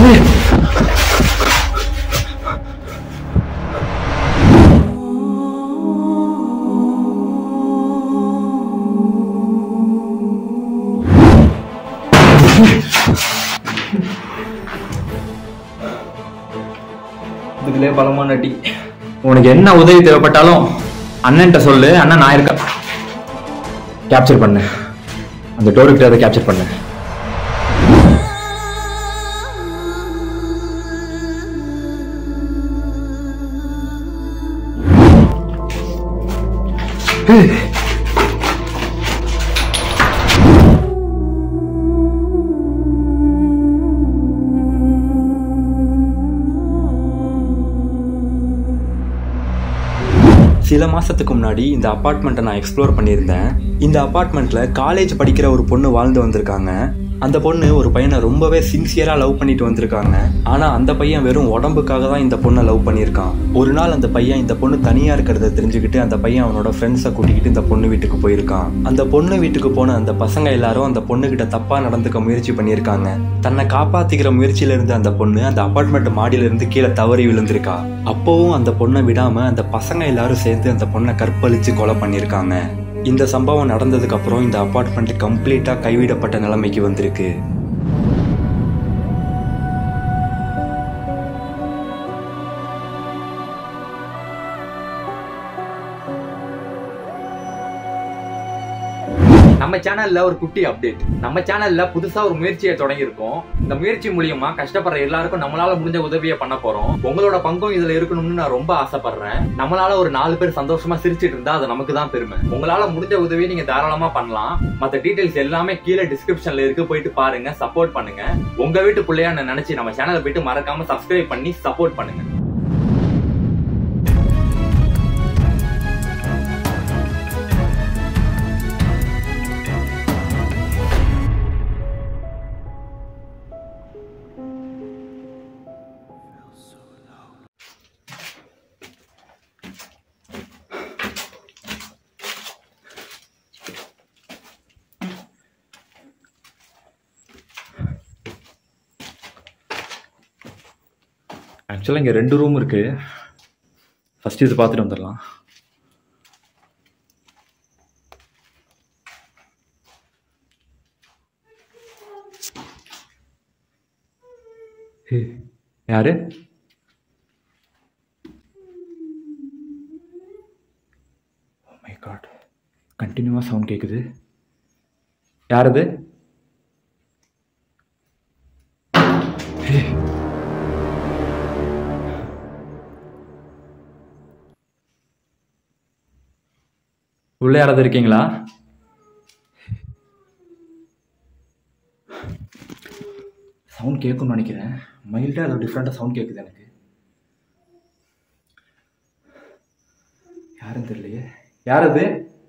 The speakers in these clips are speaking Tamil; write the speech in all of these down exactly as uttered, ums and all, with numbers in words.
இதுலயே பலமான அடி. உனக்கு என்ன உதவி தேவைப்பட்டாலும் அண்ணன்ட்ட சொல்லு, அண்ணன் நான் இருக்க. கேப்சர் பண்ணு, அந்த டோருக்கு அதை கேப்சர் பண்ணு. சில மாசத்துக்கு முன்னாடி இந்த அபார்ட்மெண்ட்டை நான் எக்ஸ்ப்ளோர் பண்ணியிருந்தேன். இந்த அபார்ட்மெண்ட்ல காலேஜ் படிக்கிற ஒரு பொண்ணு வாழ்ந்து வந்திருக்காங்க. அந்த பொண்ணு ஒரு பையனை ரொம்பவே சின்சியரா லவ் பண்ணிட்டு வந்திருக்காங்க. ஆனா அந்த பையன் வெறும் உடம்புக்காக தான் இந்த பொண்ணை லவ் பண்ணியிருக்கான். ஒரு நாள் அந்த பையன் இந்த பொண்ணு தனியா இருக்கிறத தெரிஞ்சுக்கிட்டு அந்த பையன் அவனோட ஃப்ரெண்ட்ஸை கூட்டிக்கிட்டு இந்த பொண்ணு வீட்டுக்கு போயிருக்கான். அந்த பொண்ணு வீட்டுக்கு போன அந்த பசங்க எல்லாரும் அந்த பொண்ணு கிட்ட தப்பா நடந்துக்க முயற்சி பண்ணியிருக்காங்க. தன்னை காப்பாத்திக்கிற முயற்சியில இருந்து அந்த பொண்ணு அந்த அபார்ட்மெண்ட் மாடியில இருந்து கீழே தவறி விழுந்திருக்கா. அப்பவும் அந்த பொண்ணை விடாம அந்த பசங்க எல்லாரும் சேர்த்து அந்த பொண்ணை கற்பழிச்சு கொலை பண்ணியிருக்காங்க. இந்த சம்பவம் நடந்ததுக்கு அப்புறம் இந்த அபார்ட்மெண்ட் கம்ப்ளீட்டா கைவிடப்பட்ட நிலைமைக்கு வந்திருக்கு. நம்ம சேனல்ல ஒரு குட்டி அப்டேட். நம்ம சேனல்ல புதுசா ஒரு முயற்சியை தொடங்கி இருக்கோம். இந்த முயற்சி மூலியமா கஷ்டப்படுற எல்லாருக்கும் நம்மளால முடிஞ்ச உதவியை பண்ண போறோம். உங்களோட பங்கும் இதுல இருக்கணும்னு நான் ரொம்ப ஆசைப்படுறேன். நம்மளால ஒரு நாலு பேர் சந்தோஷமா சிரிச்சிட்டு இருந்தா அது நமக்கு தான் பெருமை. உங்களால முடிஞ்ச உதவியை நீங்க தாராளமா பண்ணலாம். மத்த டீடைல்ஸ் எல்லாமே கீழே டிஸ்கிரிப்ஷன்ல இருக்கு, போயிட்டு பாருங்க, சப்போர்ட் பண்ணுங்க. உங்க வீட்டு பிள்ளையா நினைச்சு நம்ம சேனலை போயிட்டு மறக்காம சப்ஸ்கிரைப் பண்ணி சப்போர்ட் பண்ணுங்க. ஆக்சுவலாக இங்கே ரெண்டு ரூம் இருக்கு. ஃபர்ஸ்ட் இது பார்த்துட்டு வந்துடலாம். யாரு? ஓ மை காட், கண்டினியூவா சவுண்ட் கேட்குது. யார் அது? உள்ள யாராவது இருக்கீங்களா? சவுண்ட் கேட்கும்னு நினைக்கிறேன். மைல்டா அது டிஃப்ரெண்டா சவுண்ட் கேட்குது எனக்கு. யாரும் தெரியலையே. யார் அது?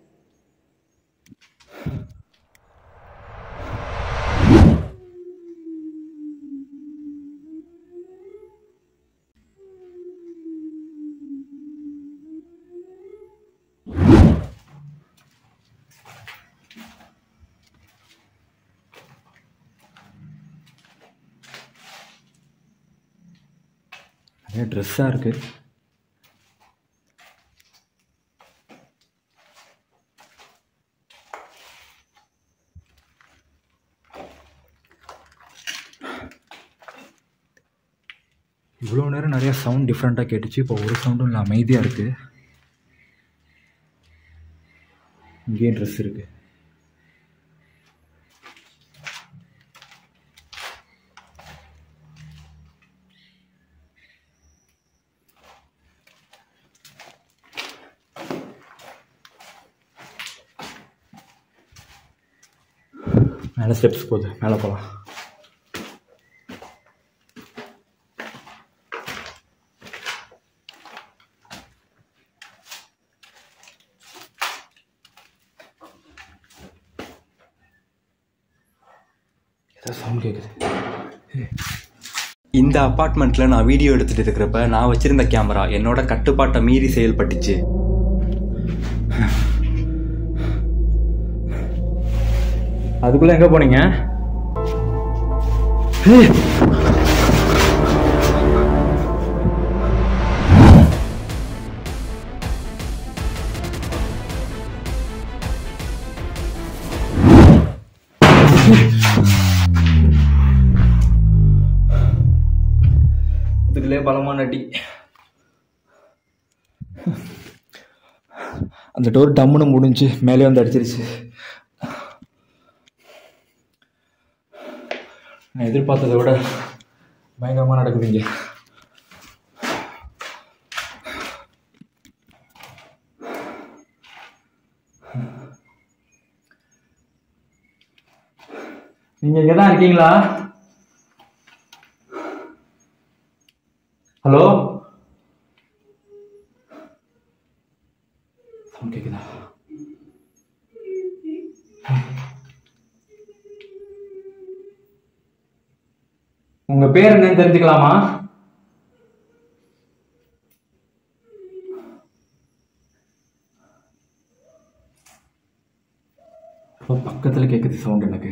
நிறைய ட்ரெஸ்ஸாக இருக்கு. இவ்வளோ நேரம் நிறைய சவுண்ட் டிஃப்ரெண்ட்டாக கேட்டுச்சு. இப்போ ஒரு சவுண்டும் இல்லை, அமைதியாக இருக்கு. இங்கேயும் ட்ரெஸ் இருக்கு. மேலே ஸ்டெப்ஸ் போகுது, மேலே போகலாம். ஏதாவது சவுண்ட் கேட்குது. இந்த அபார்ட்மெண்ட்ல நான் வீடியோ எடுத்துட்டு இருக்கிறப்ப நான் வச்சிருந்த கேமரா என்னோட கட்டுப்பாட்டை மீறி செயல்பட்டுச்சு. அதுக்குள்ள எங்க போனீங்க? இதுக்குள்ளே பலமான அடி. அந்த டோர் டம்முன்னு முடிஞ்சு மேலே வந்து அடிச்சிருச்சு. நான் எதிர்பார்த்ததை விட பயங்கரமாக நடக்குதுங்க. நீங்க இங்கதான் இருக்கீங்களா? ஹலோ, கேக்குதா? உங்க பேர் என்னன்னு தெரிஞ்சுக்கலாமா? பக்கத்துல கேக்குது சவுண்ட் எனக்கு.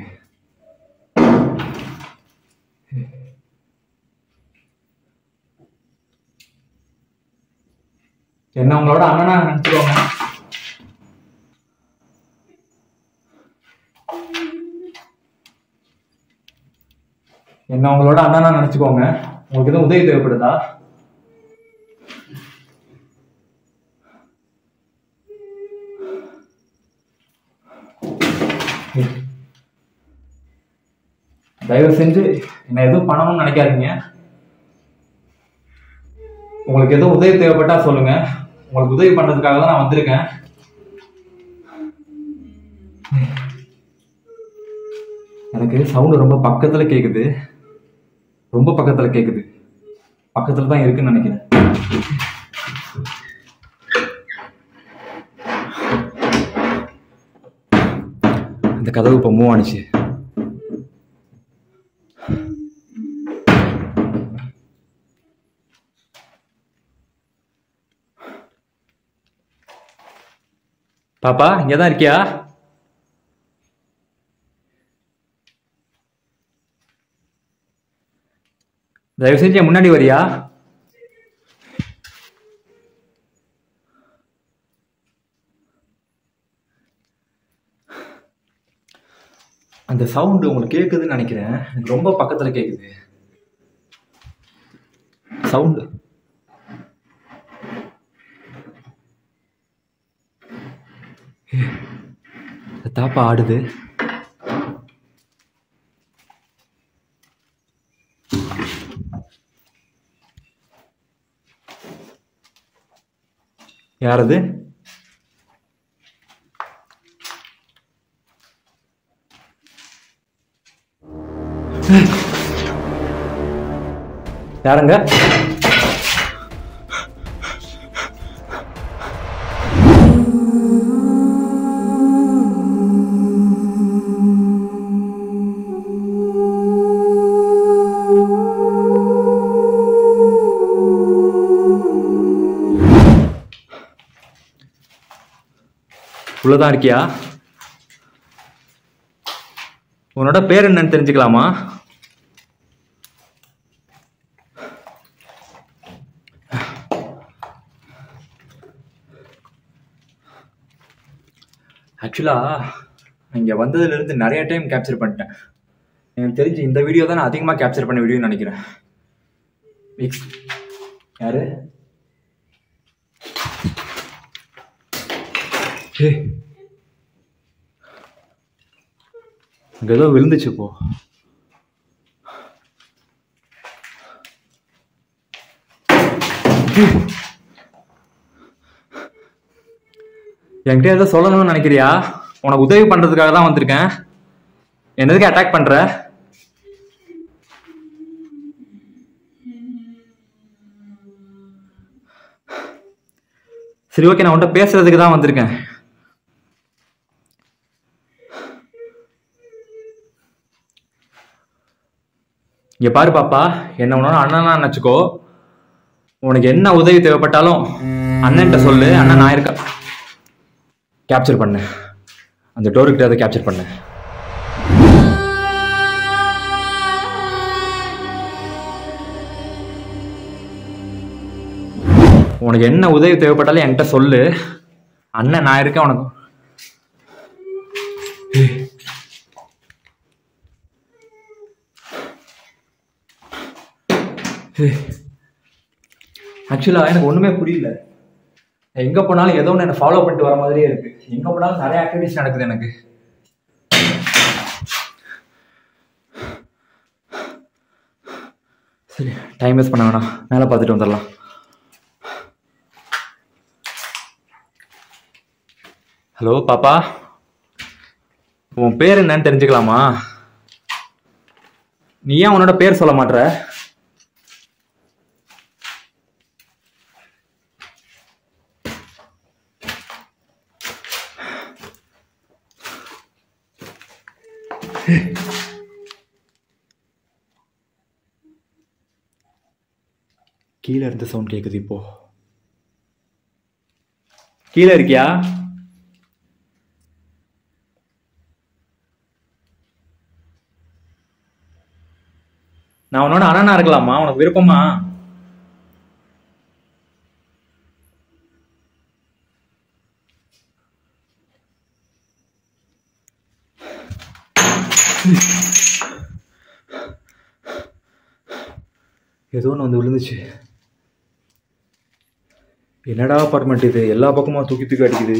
என்ன உங்களோட அண்ணனா நினைச்சுக்கோங்க. என்ன உங்களோட அண்ணனா நினைச்சுக்கோங்க. உங்களுக்கு எதுவும் உதவி தேவைப்படுதா? தயவு செஞ்சு என்ன எதுவும் பண்ணணும்னு நினைக்காதீங்க. உங்களுக்கு எதுவும் உதவி தேவைப்பட்டா சொல்லுங்க. உங்களுக்கு உதவி பண்றதுக்காக தான் நான் வந்திருக்கேன். எனக்கு சவுண்ட் ரொம்ப பக்கத்துல கேக்குது. ரொம்ப பக்கத்துல கேக்குது. பக்கத்துல தான் இருக்குன்னு நினைக்கிறேன். அந்த கதவு இப்ப மூவ் ஆனிச்சு. பாப்பா, இங்கதான் இருக்கியா? தயவு செஞ்சு முன்னாடி வரியா? அந்த சவுண்ட் உங்களுக்கு கேக்குதுன்னு நினைக்கிறேன். எனக்கு ரொம்ப பக்கத்துல கேக்குது சவுண்ட். தாப்பா ஆடுது. யாரது? யாருங்க? உள்ளதான் இருக்கியா? உன்னோட பேர் என்னன்னு தெரிஞ்சுக்கலாமா? ஆக்சுவலா இங்க வந்ததுல இருந்து நிறைய டைம் கேப்சர் பண்ணிட்டேன். எனக்கு தெரிஞ்சு இந்த வீடியோ தான் நான் அதிகமா கேப்சர் பண்ண வீடியோன்னு நினைக்கிறேன். யாரு? அங்க ஏதோ விழுந்துச்சு. போ. என்கிட்ட ஏதோ சொல்லணும்னு நினைக்கிறியா? உனக்கு உதவி பண்றதுக்காக தான் வந்திருக்கேன். என்னதுக்கு அட்டாக் பண்ற? சரி, ஓகே, நான் உன்கிட்ட பேசுறதுக்கு தான் வந்திருக்கேன். இங்க பாரு பாப்பா, என்ன உன்னோட அண்ணனா நினைச்சுக்கோ. உனக்கு என்ன உதவி தேவைப்பட்டாலும் அண்ணன்ட்ட சொல்லு. அண்ணன் நான் இருக்கா. கேப்சர் பண்ணு. அந்த டோர்கிட்ட அதை கேப்சர் பண்ணு. உனக்கு என்ன உதவி தேவைப்பட்டாலும் என்கிட்ட சொல்லு. அண்ணன் நான் இருக்கேன் உனக்கு. ஆக்சுவலாக எனக்கு ஒன்றுமே புரியல. எங்கே போனாலும் ஏதோ ஒன்று என்னை ஃபாலோ பண்ணிட்டு வர மாதிரியே இருக்கு. எங்கே போனாலும் நிறைய ஆக்டிவிட்டிஸ் நடக்குது எனக்கு. சரி, டைம் வேஸ்ட் பண்ண வேணாம், மேலே பார்த்துட்டு வந்துடலாம். ஹலோ பாப்பா, உன் பேர் என்னன்னு தெரிஞ்சுக்கலாமா? நீ ஏன் உன்னோட பேர் சொல்ல மாட்ற? கீழே இருந்து சவுண்ட் கேக்குது. இப்போ கீழே இருக்கியா? நான் உன்னோட அண்ணனா இருக்கலாமா? உனக்கு விருப்பமா? ஏதோ ஒன்று வந்து விழுந்துச்சு. என்னடா அப்பார்ட்மெண்ட் இது, எல்லா பக்கமா தூக்கி தூக்கி அடிக்குது.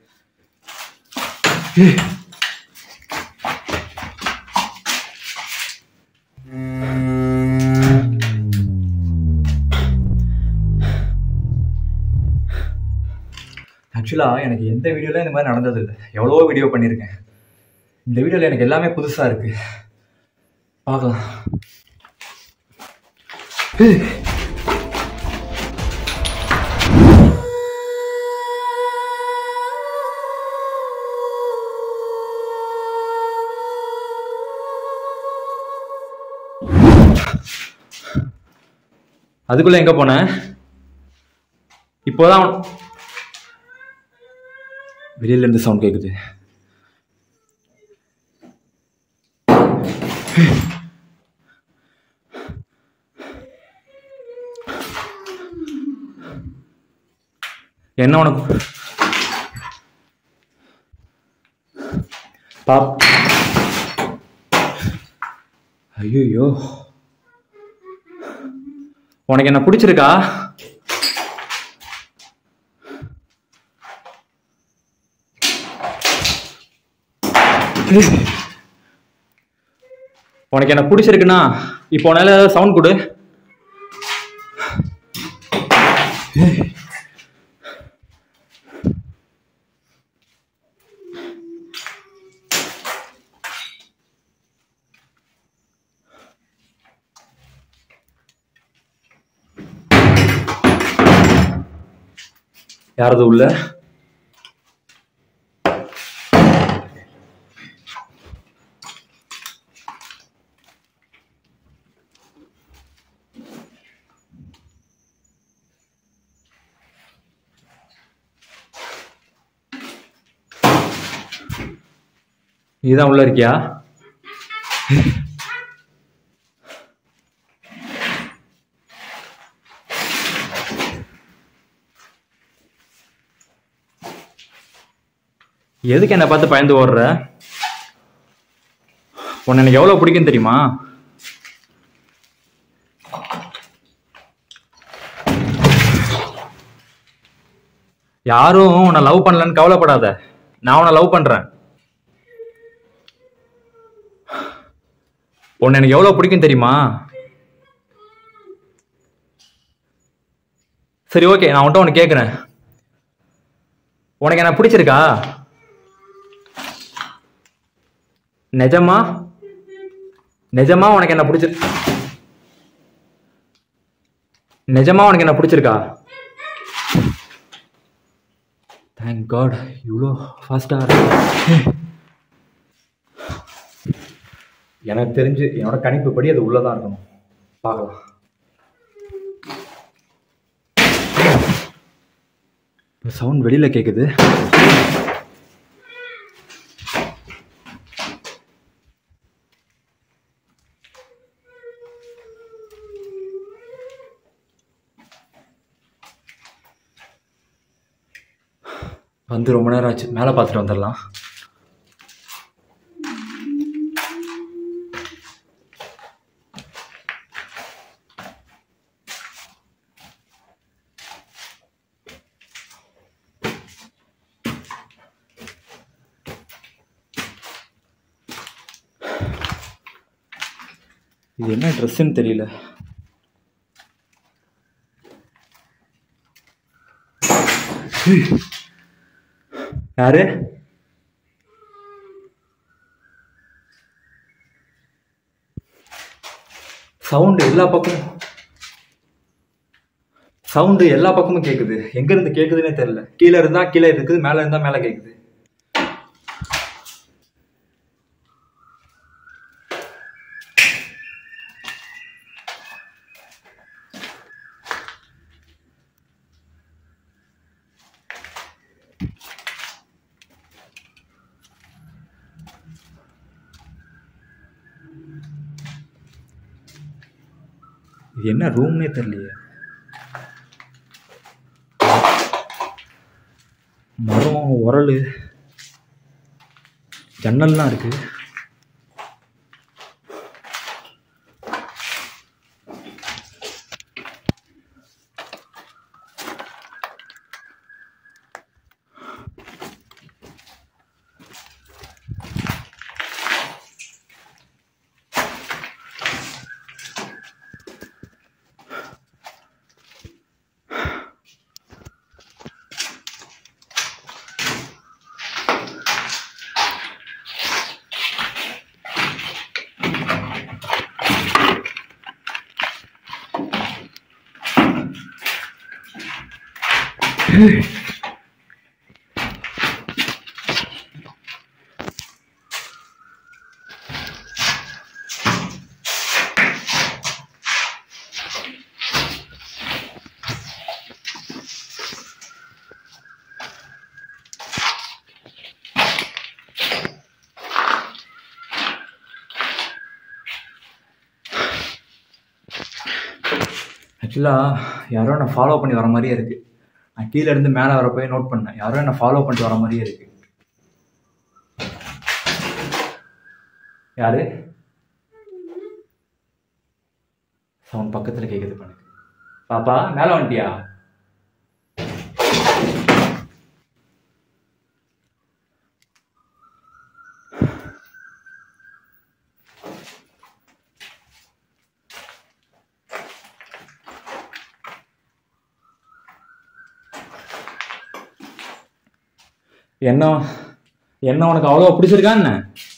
ஆக்சுவலாக எனக்கு எந்த வீடியோவில் இந்த மாதிரி நடந்தது இல்லை. எவ்வளவோ வீடியோ பண்ணியிருக்கேன். இந்த வீடியோவில் எனக்கு எல்லாமே புதுசாக இருக்கு. பார்க்கலாம். அதுக்குள்ள எங்க போன? இப்போதான் வெளியில இருந்து சவுண்ட் கேக்குது. என்ன உனக்கு பாப்? ஐயோ, உனக்கு என்ன பிடிச்சிருக்கா? உனக்கு என்ன பிடிச்சிருக்குன்னா இப்போ உன்னால சவுண்ட் கொடு. யாரது உள்ள? நீதான் உள்ள இருக்கியா? எதுக்கு என்ன பார்த்து பயந்து ஓடுற? உன்னை எனக்கு எவ்வளவு பிடிக்கும் தெரியுமா? யாரும் உன்னை லவ் பண்ணலன்னு கவலைப்படாத. நான் உன்னை லவ் பண்றேன். உன்னை எனக்கு எவ்வளவு பிடிக்கும் தெரியுமா? சரி, ஓகே, நான் உன்கிட்ட ஒன்று கேட்குறேன். உனக்கு என்ன பிடிச்சிருக்கா? நிஜமா நிஜமா உனக்கு என்ன பிடிச்சி நிஜமா உனக்கு என்ன பிடிச்சிருக்கா? தேங்க் காட், இவ்வளோ ஃபாஸ்டா. எனக்கு தெரிஞ்சு என்னோட கணிப்பு படி அது உள்ளதான் இருக்கணும். பார்க்கலாம். சவுண்ட் வெளியில கேக்குது. வந்து ரொம்ப நேரம் ஆச்சு. மேலே பார்த்துட்டு வந்துடலாம். இது என்ன ட்ரெஸ்ஸுன்னு தெரியல. யாரு? சவுண்டு எல்லா பக்கமும் சவுண்டு எல்லா பக்கமும் கேக்குது. எங்க இருந்து கேக்குதுன்னே தெரியல. கீழே இருந்தா கீழே இருக்குது, மேல இருந்தா மேல கேக்குது. இது என்ன ரூம்னே தெரியலையே. மரம், உரல், ஜன்னல்லாம் இருக்கு. ஆக்சுவலாக யாரோ என்னை ஃபாலோ பண்ணி வர மாதிரியே இருக்கு. நான் கீழே இருந்து மேலே வர போய் நோட் பண்ணேன். யாரோ என்னை ஃபாலோ பண்ணிட்டு வர மாதிரியே இருக்கு. யாரு? சவுண்ட் பக்கத்தில் கேட்குது பண்ணுங்க. பாப்பா மேலே வந்துட்டியா? என்ன என்ன உனக்கு அவ்வளோ பிடிச்சிருக்கா என்ன?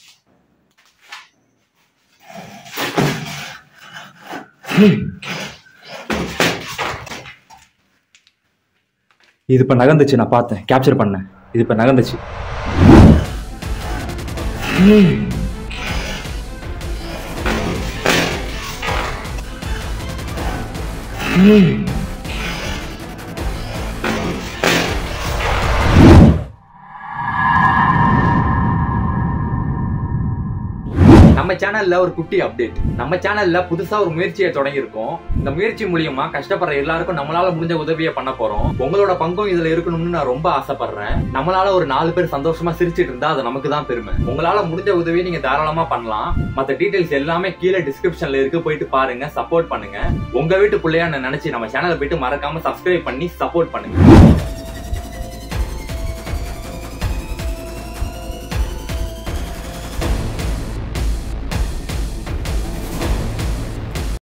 இது இப்ப நகர்ந்துச்சு, நான் பார்த்தேன், கேப்சர் பண்ணேன். இது இப்ப நகர்ந்துச்சு. நம்ம சேனல்ல ஒரு குட்டி அப்டேட். நம்ம சேனல்ல புதுசா ஒரு முயற்சியை தொடங்கி இருக்கோம். இந்த முயற்சி மூலியமா கஷ்டப்படுற எல்லாருக்கும் நம்மளால முடிஞ்ச உதவியை பண்ண போறோம். உங்களோட பங்கும் இதுல இருக்கணும்னு நான் ரொம்ப ஆசைப்படுறேன். நம்மளால ஒரு நாலு பேர் சந்தோஷமா சிரிச்சிட்டு இருந்தா அது நமக்கு தான் பெருமை. உங்களால முடிஞ்ச உதவியை நீங்க தாராளமா பண்ணலாம். மத்த டீடைல்ஸ் எல்லாமே கீழே டிஸ்கிரிப்ஷன்ல இருக்கு, போயிட்டு பாருங்க, சப்போர்ட் பண்ணுங்க. உங்க வீட்டு பிள்ளையா நினைச்சு நம்ம சேனலை போயிட்டு மறக்காம சப்ஸ்கிரைப் பண்ணி சப்போர்ட் பண்ணுங்க.